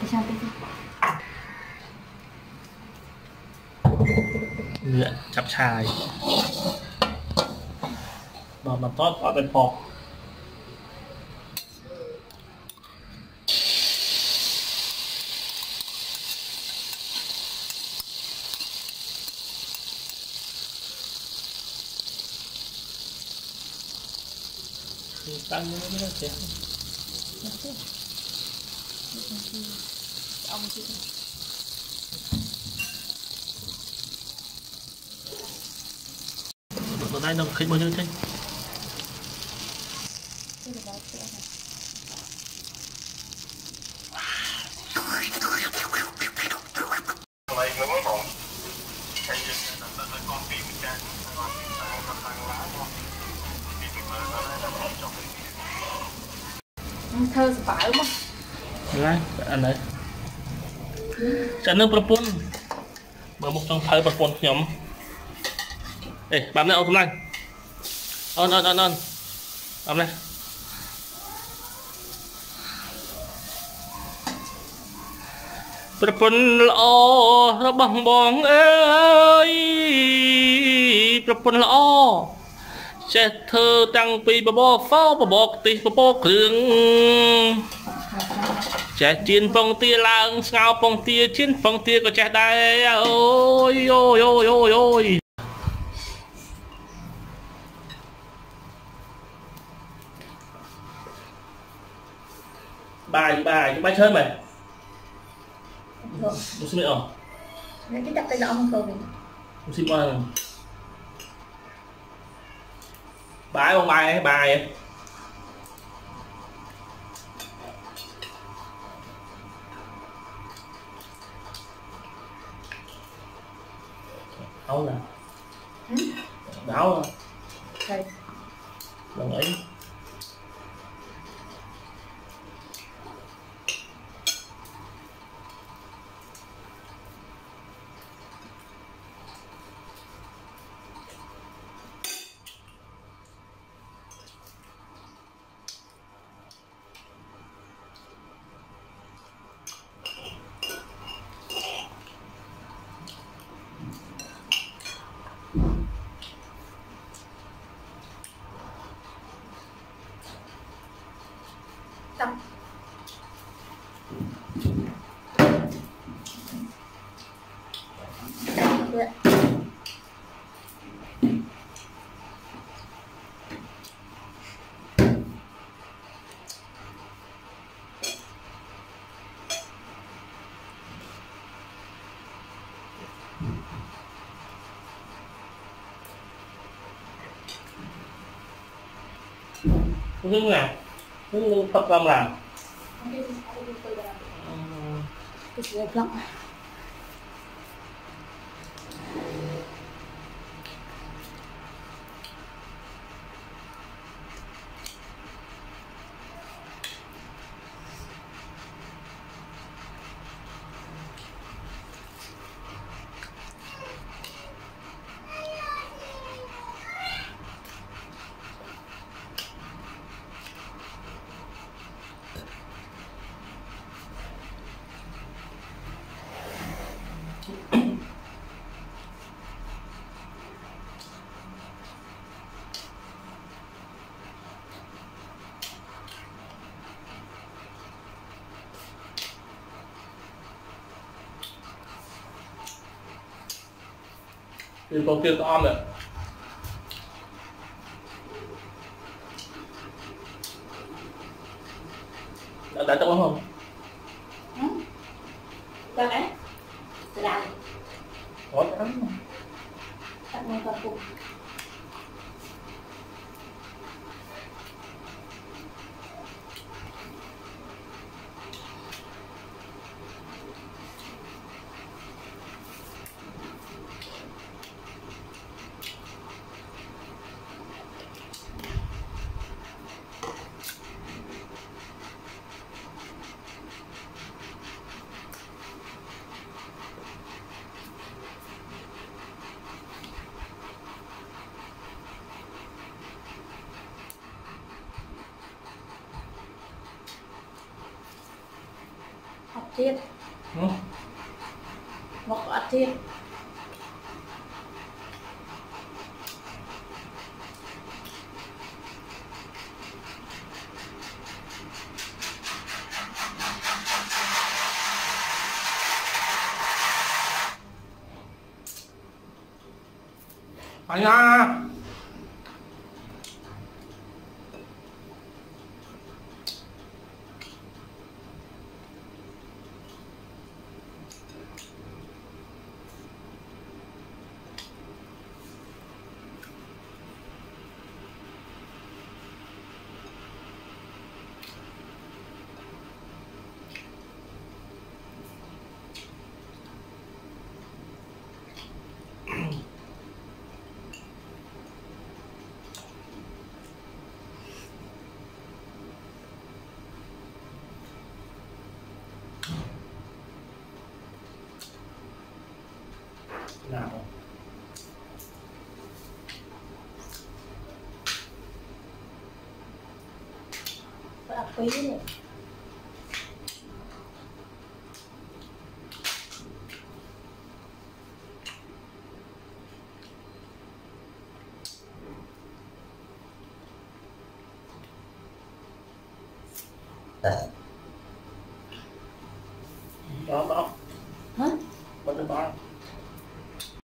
lựa chắp chài mà tốtเป็นพอtăng nó nó sẽ ông chị ở đây nó khích bao nhiêu thế thơ phải không? Đấy, anh đấy. Chẳng nước propon. Mở một trong thơ propon nhóm. Ê, bám này, ôm này. Ôn. Bám này. Propon lõ nó bằng bóng ơi. Propon lõ. Chết thơ tăng pi bà bò pháo bà bò tì bà bò cường chết chiên phong tia lang ngao phong tia chiên phong tia có chết đây ôi bài chơi mày không xin mày cái tập tay lọ không cười không xin mày bài không bài đâu nè đâu rồi đồng ý tập hướng nào hướng tập làm thì con kia con rồi đã trông không đâu đấy làm có lắm tặng này còn cùng thiết Ừ. một ớt thiết Anh à. Nào. và quý này Đó đó. hả Vẫn được đó.